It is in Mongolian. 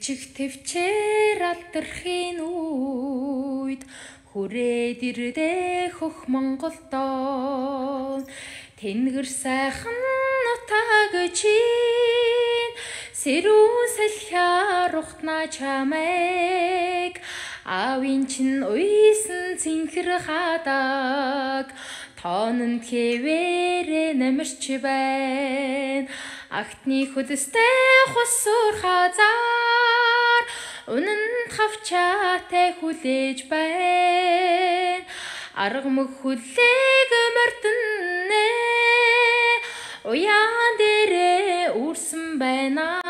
Чих төвчээр алдархийн үед хүрээд ирдэ хөх Монголдоо тэнгэр сайхан нутаг чинь сэрүүн салхиар ухтна чамайг аавын чинь уйсан цэнхэр хадаг тоононд хэвээрээ намирч байна агтны хөдөстэй хусуур хазаар үнэн хавчаатай хүлээж байна арга мөх хүлээг мөрдөнэ уян дээрээ үрсэн байна